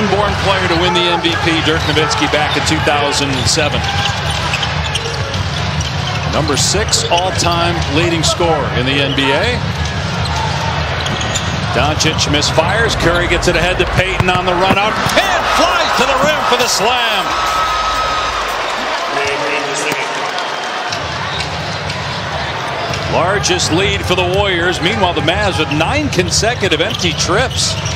Canadian-born player to win the MVP, Dirk Nowitzki, back in 2007. Number 6 all-time leading scorer in the NBA. Doncic misfires. Curry gets it ahead to Payton on the run out and flies to the rim for the slam. Largest lead for the Warriors. Meanwhile, the Mavs with 9 consecutive empty trips.